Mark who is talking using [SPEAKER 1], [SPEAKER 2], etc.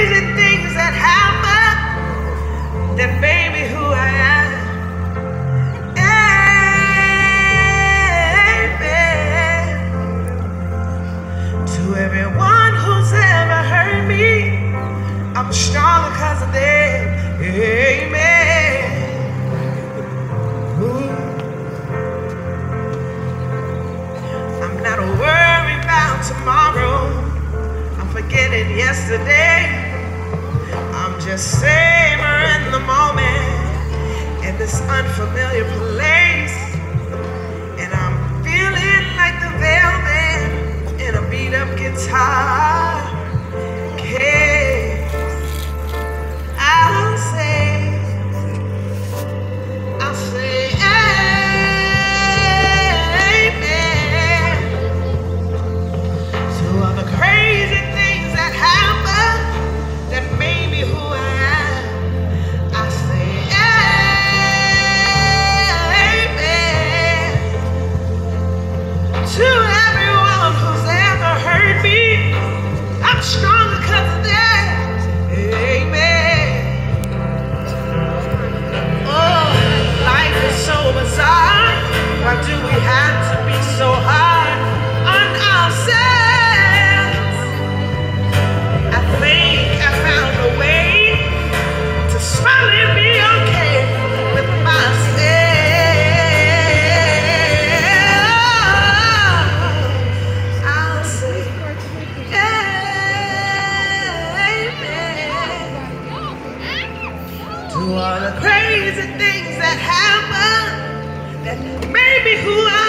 [SPEAKER 1] crazy things that happen that made me who I am. Amen. To everyone who's ever hurt me, I'm stronger because of them. Amen. Ooh. I'm not worried about tomorrow. I'm forgetting yesterday. I'm just savoring the moment in this unfamiliar place. And I'm feeling like the velvet in a beat-up guitar. I'll say amen to all the crazy things that happened that made me who I am. I say amen to everyone who's ever hurt me. I'm stronger because of that. Amen. Oh, life is so bizarre. Why do we have to be so hard on ourselves? I think I found a way to smile and be okay with myself. I'll say to all the crazy things that happen that made me who I am.